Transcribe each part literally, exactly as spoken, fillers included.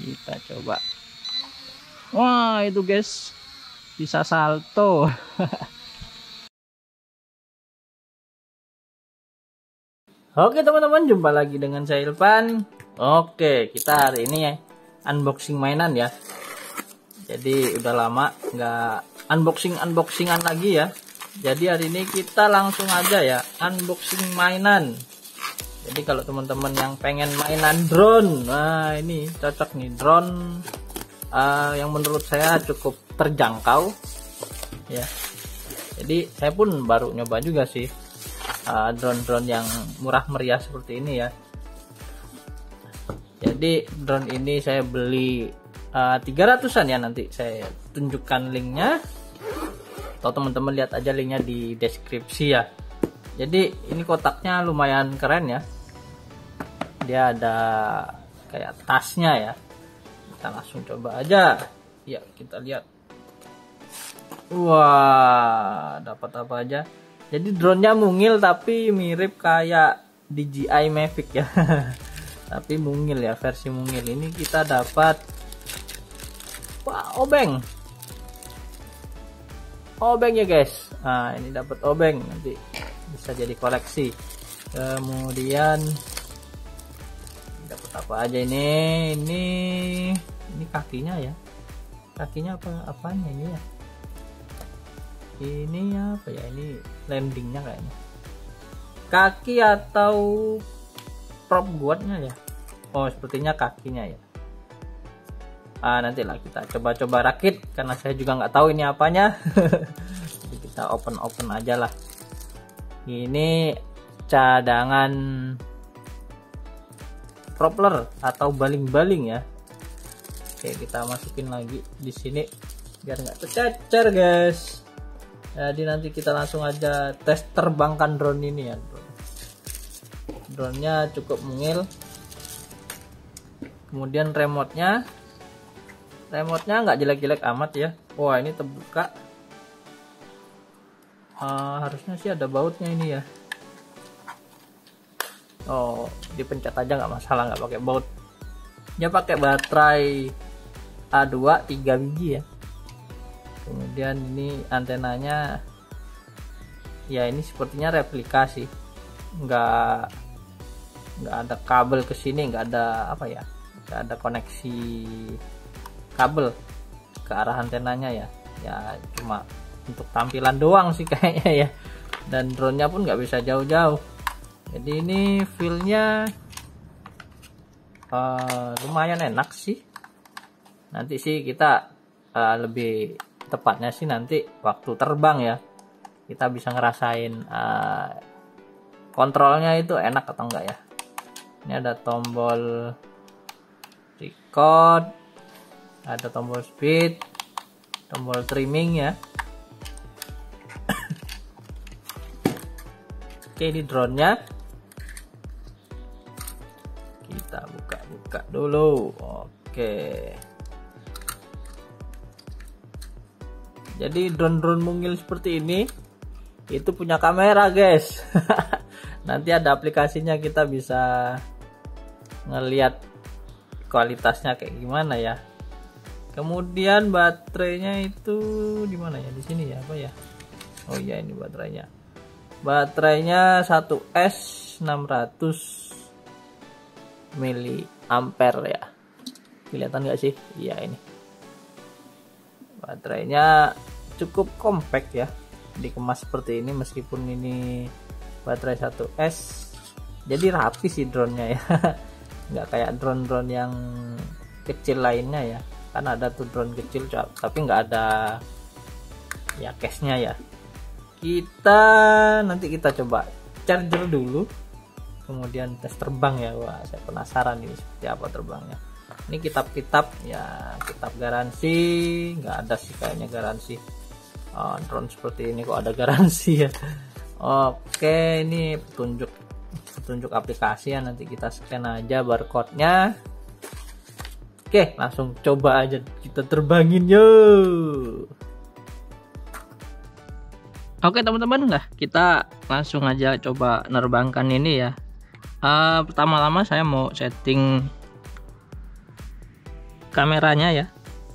Kita coba. Wah, itu guys, bisa salto. Oke teman-teman, jumpa lagi dengan saya Ilvan. Oke, kita hari ini ya unboxing mainan ya. Jadi udah lama nggak unboxing unboxingan lagi ya. Jadi hari ini kita langsung aja ya unboxing mainan. Jadi kalau teman-teman yang pengen mainan drone, nah ini cocok nih drone uh, yang menurut saya cukup terjangkau ya. Jadi saya pun baru nyoba juga sih drone-drone uh, yang murah meriah seperti ini ya. Jadi drone ini saya beli uh, tiga ratusan ya, nanti saya tunjukkan linknya atau teman-teman lihat aja linknya di deskripsi ya. Jadi ini kotaknya lumayan keren ya, dia ada kayak tasnya ya. Kita langsung coba aja ya, kita lihat. Wah, dapat apa aja. Jadi drone-nya mungil tapi mirip kayak D J I Mavic ya. Tapi mungil ya, versi mungil. Ini kita dapat, wah, obeng. Obeng ya guys. Nah, ini dapat obeng, nanti bisa jadi koleksi. Kemudian dapat apa aja ini? Ini ini kakinya ya. Kakinya apa apanya ini ya? Ini apa ya, ini landingnya kayaknya kaki atau prop guardnya ya. Oh, sepertinya kakinya ya. Ah, nantilah kita coba-coba rakit karena saya juga nggak tahu ini apanya. Jadi kita open open aja lah. Ini cadangan propeller atau baling-baling ya. Oke, kita masukin lagi di sini biar nggak tercecer guys. Jadi nanti kita langsung aja tes terbangkan drone ini ya. Drone-nya cukup mungil. Kemudian remote-nya, remote-nya nggak jelek-jelek amat ya. Wah, ini terbuka. Uh, harusnya sih ada bautnya ini ya. Oh, dipencet aja nggak masalah, nggak pakai baut. Dia pakai baterai A dua tiga biji ya. Kemudian ini antenanya ya, ini sepertinya replika sih, nggak nggak ada kabel ke sini, nggak ada apa ya, nggak ada koneksi kabel ke arah antenanya ya. Ya cuma untuk tampilan doang sih kayaknya ya, dan drone-nya pun nggak bisa jauh-jauh. Jadi ini feel-nya uh, lumayan enak sih. Nanti sih kita uh, lebih tepatnya sih nanti waktu terbang ya, kita bisa ngerasain uh, kontrolnya itu enak atau enggak ya. Ini ada tombol record, ada tombol speed, tombol trimming ya. Oke, ini drone-nya kita buka-buka dulu. Oke, jadi drone-drone mungil seperti ini itu punya kamera guys. Nanti ada aplikasinya, kita bisa ngelihat kualitasnya kayak gimana ya. Kemudian baterainya itu di mana ya, di sini ya apa ya. Oh iya, ini baterainya. Baterainya satu S enam ratus miliampere ya. Kelihatan nggak sih? Iya, ini baterainya cukup compact ya, dikemas seperti ini. Meskipun ini baterai satu S, jadi rapi sih drone-nya ya. Nggak kayak drone-drone yang kecil lainnya ya, kan ada tuh drone kecil tapi nggak ada ya case-nya ya. Kita nanti kita coba charger dulu, kemudian tes terbang ya. Wah, saya penasaran nih seperti apa terbangnya. Ini kitab-kitab ya, kitab garansi nggak ada sih kayaknya garansi. Oh, drone seperti ini kok ada garansi ya. Oke, ini petunjuk petunjuk aplikasi ya, nanti kita scan aja barcode-nya. Oke, langsung coba aja kita terbangin yuk. Oke teman-teman, nah kita langsung aja coba nerbangkan ini ya. Uh, pertama-tama saya mau setting kameranya ya.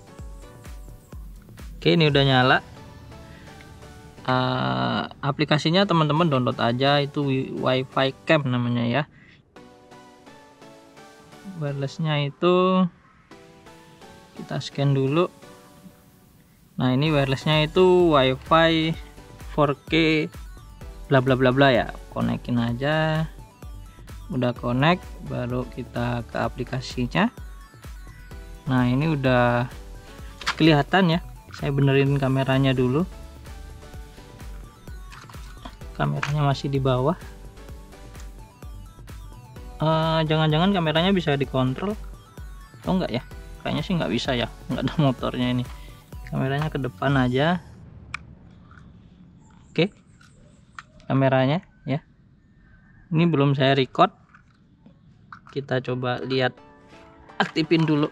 Oke, ini udah nyala. Uh, aplikasinya teman-teman download aja, itu WiFi Cam namanya ya. Wirelessnya itu kita scan dulu. Nah, ini wirelessnya itu WiFi four K bla bla bla bla ya. Konekin aja. Udah connect, baru kita ke aplikasinya. Nah, ini udah kelihatan ya. Saya benerin kameranya dulu. Kameranya masih di bawah. Jangan-jangan uh, kameranya bisa dikontrol atau enggak ya? Kayaknya sih nggak bisa ya, nggak ada motornya ini. Kameranya ke depan aja. Oke, kameranya ya. Ini belum saya record. Kita coba lihat, aktifin dulu.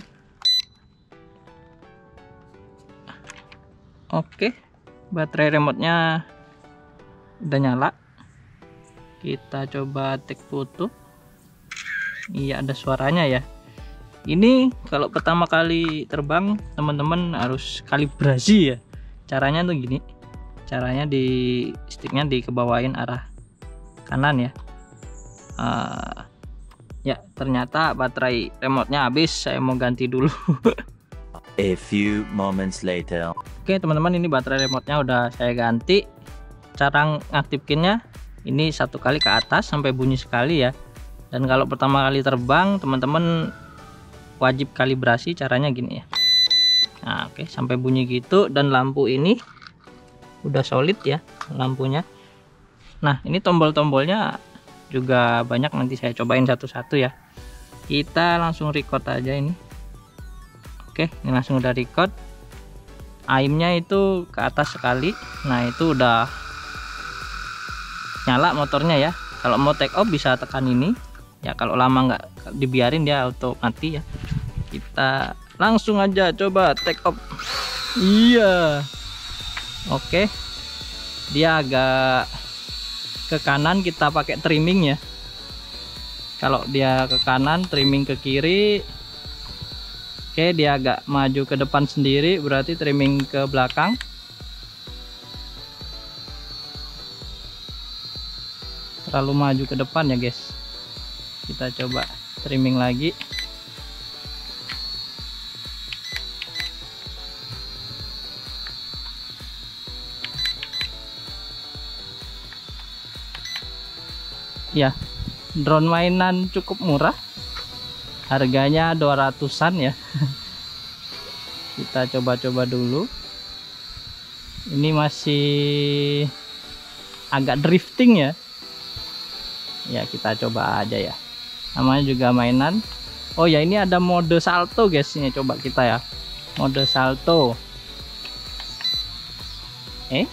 Oke, baterai remote-nya udah nyala. Kita coba take foto. Iya, ada suaranya ya. Ini kalau pertama kali terbang, teman-teman harus kalibrasi ya. Caranya tuh gini. Caranya di sticknya dikebawain arah kanan ya. Uh, ya, ternyata baterai remote-nya habis. Saya mau ganti dulu. A few moments later. Oke teman-teman, ini baterai remote-nya udah saya ganti. Cara ngaktifkinnya, ini satu kali ke atas sampai bunyi sekali ya. Dan kalau pertama kali terbang, teman-teman wajib kalibrasi, caranya gini ya. Nah, oke, sampai bunyi gitu. Dan lampu ini udah solid ya lampunya. Nah, ini tombol-tombolnya juga banyak, nanti saya cobain satu-satu ya. Kita langsung record aja ini. Oke, ini langsung udah record. Aimnya itu ke atas sekali. Nah, itu udah nyala motornya ya. Kalau mau take off bisa tekan ini ya, kalau lama nggak dibiarin dia auto mati ya. Kita langsung aja coba take off. Iya, oke, dia agak ke kanan, kita pakai trimming ya. Kalau dia ke kanan, trimming ke kiri. Oke, dia agak maju ke depan sendiri, berarti trimming ke belakang. Terlalu maju ke depan ya guys. Kita coba trimming lagi. Ya, drone mainan cukup murah. Harganya dua ratusan ya. Kita coba-coba dulu. Ini masih agak drifting ya. Ya, kita coba aja ya. Namanya juga mainan. Oh ya, ini ada mode salto guys. Ini coba kita ya. Mode salto. Eh.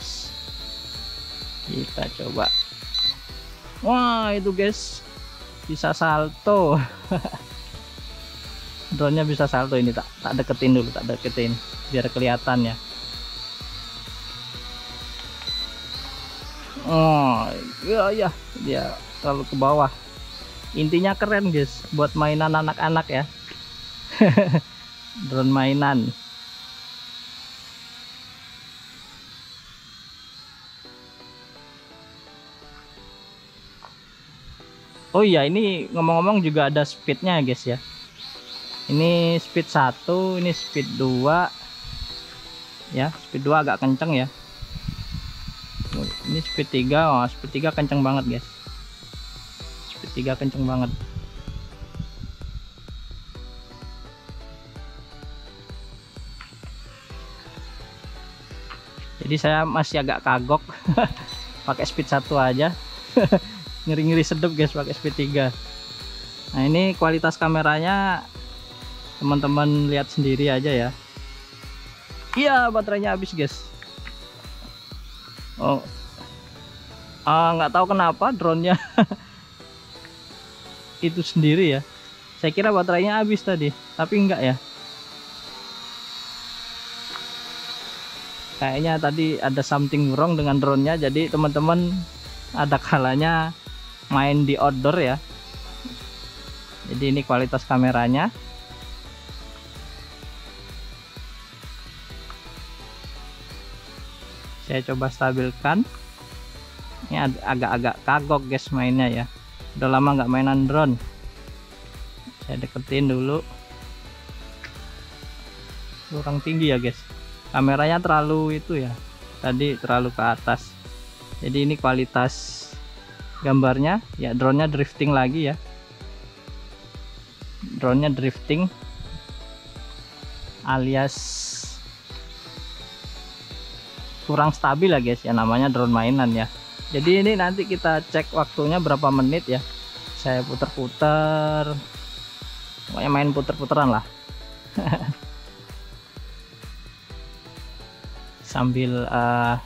Kita coba. Wah, itu guys. Bisa salto. Drone-nya bisa salto. Ini tak tak deketin dulu, tak deketin biar kelihatan ya. Oh, iya ya, dia terlalu ke bawah. Intinya keren guys, buat mainan anak-anak ya. Drone mainan. Oh iya, ini ngomong-ngomong juga ada speednya guys ya. Ini speed satu, ini speed dua. Ya, speed dua agak kenceng ya. Ini speed tiga. Oh, speed tiga kenceng banget guys. Speed tiga kenceng banget. Jadi saya masih agak kagok pakai speed satu aja. Ngeri-ngeri sedep guys pakai speed tiga. Nah, ini kualitas kameranya teman-teman lihat sendiri aja ya. Iya, baterainya habis guys. Oh, nggak ah, tahu kenapa drone-nya itu sendiri ya. Saya kira baterainya habis tadi, tapi enggak ya. Kayaknya tadi ada something wrong dengan drone-nya. Jadi teman-teman ada kalanya main di outdoor ya. Jadi ini kualitas kameranya. Saya coba stabilkan. Ini agak-agak kagok guys mainnya ya, udah lama nggak mainan drone. Saya deketin dulu, kurang tinggi ya guys, kameranya terlalu itu ya, tadi terlalu ke atas. Jadi ini kualitas gambarnya ya, drone-nya drifting lagi ya, drone-nya drifting alias kurang stabil ya guys ya, namanya drone mainan ya. Jadi ini nanti kita cek waktunya berapa menit ya. Saya puter-puter, pokoknya main puter-puteran lah. Sambil uh,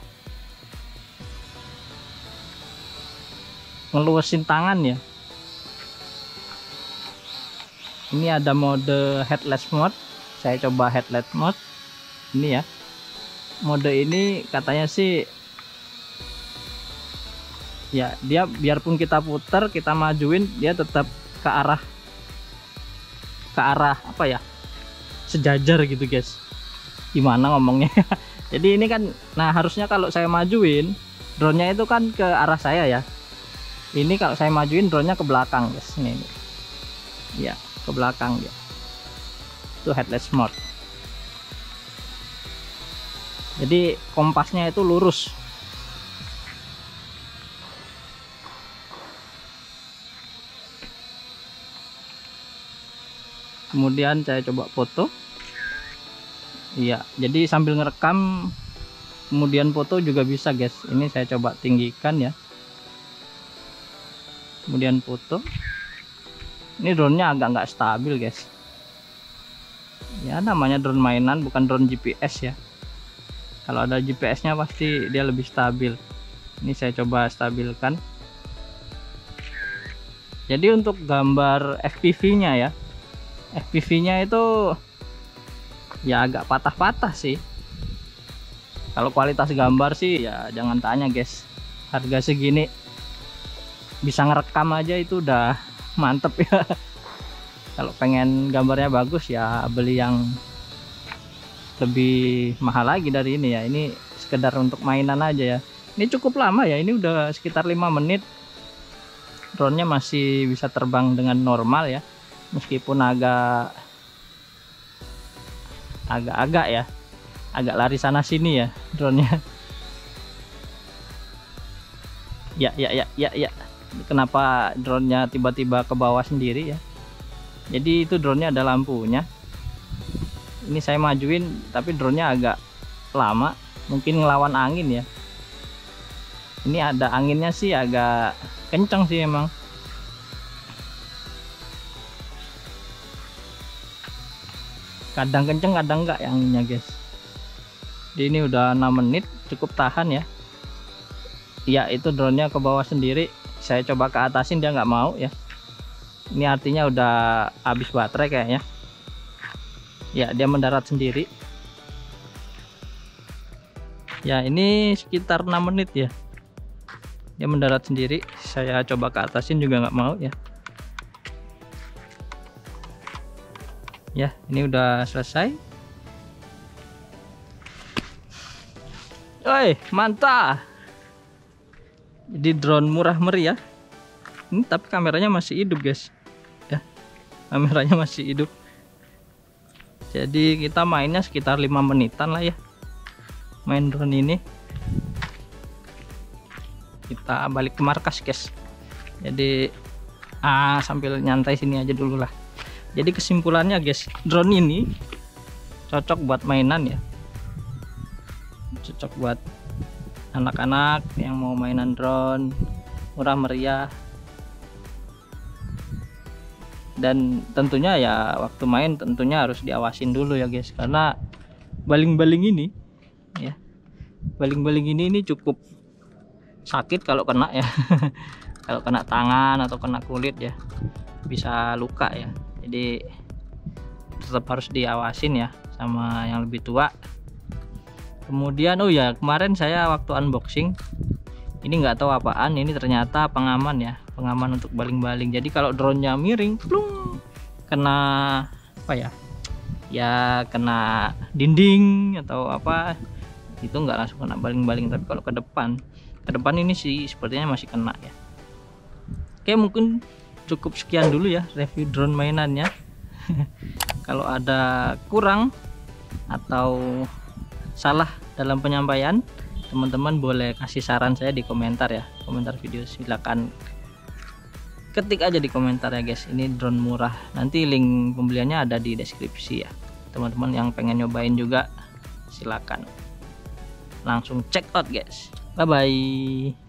ngeluasin tangan ya. Ini ada mode headless mode. Saya coba headless mode. Ini ya. Mode ini katanya sih ya, dia biarpun kita putar, kita majuin, dia tetap ke arah ke arah apa ya, sejajar gitu guys. Gimana ngomongnya? Jadi ini kan, nah harusnya kalau saya majuin drone-nya itu kan ke arah saya ya. Ini kalau saya majuin drone-nya ke belakang guys. Ini, ini. Ya, ke belakang ya. Itu headless mode. Jadi kompasnya itu lurus. Kemudian saya coba foto. Iya, jadi sambil ngerekam kemudian foto juga bisa guys. Ini saya coba tinggikan ya. Kemudian foto. Ini drone-nya agak nggak stabil guys. Ya namanya drone mainan, bukan drone G P S ya. Kalau ada G P S-nya pasti dia lebih stabil. Ini saya coba stabilkan. Jadi untuk gambar F P V-nya ya, F P V-nya itu ya agak patah-patah sih. Kalau kualitas gambar sih ya jangan tanya guys. Harga segini bisa ngerekam aja itu udah mantep ya. Kalau pengen gambarnya bagus ya beli yang lebih mahal lagi dari ini ya. Ini sekedar untuk mainan aja ya. Ini cukup lama ya, ini udah sekitar lima menit. Drone-nya masih bisa terbang dengan normal ya, meskipun agak agak-agak ya, agak lari sana sini ya drone-nya. Ya ya ya ya ya. Kenapa drone-nya tiba-tiba ke bawah sendiri ya? Jadi itu drone-nya ada lampunya. Ini saya majuin tapi drone-nya agak lama, mungkin ngelawan angin ya. Ini ada anginnya sih, agak kencang sih emang. Kadang kenceng kadang enggak ya anginnya guys. Jadi ini udah enam menit, cukup tahan ya. Ya itu drone-nya ke bawah sendiri. Saya coba ke atasin, dia nggak mau ya. Ini artinya udah habis baterai kayaknya. Ya dia mendarat sendiri. Ya ini sekitar enam menit ya, dia mendarat sendiri. Saya coba ke atasin juga nggak mau ya. Ya ini udah selesai. Oi mantap. Jadi drone murah meriah ini, tapi kameranya masih hidup guys ya, kameranya masih hidup. Jadi kita mainnya sekitar lima menitan lah ya, main drone ini. Kita balik ke markas guys. Jadi ah sambil nyantai sini aja dulu lah. Jadi kesimpulannya guys, drone ini cocok buat mainan ya, cocok buat anak-anak yang mau mainan drone, murah meriah. Dan tentunya ya waktu main tentunya harus diawasin dulu ya guys, karena baling-baling ini ya, baling-baling ini ini cukup sakit kalau kena ya. Kalau kena tangan atau kena kulit ya bisa luka ya. Jadi tetap harus diawasin ya sama yang lebih tua. Kemudian oh ya, kemarin saya waktu unboxing ini nggak tahu apaan, ini ternyata pengaman ya, pengaman untuk baling-baling. Jadi kalau drone-nya miring plung, kena apa ya, ya kena dinding atau apa, itu nggak langsung kena baling-baling, tapi kalau ke depan ke depan ini sih sepertinya masih kena ya. Oke, mungkin cukup sekian dulu ya review drone mainannya. Kalau ada kurang atau salah dalam penyampaian, teman-teman boleh kasih saran saya di komentar ya, komentar video. Silakan ketik aja di komentar ya guys. Ini drone murah, nanti link pembeliannya ada di deskripsi ya. Teman-teman yang pengen nyobain juga silakan langsung check out guys. Bye bye.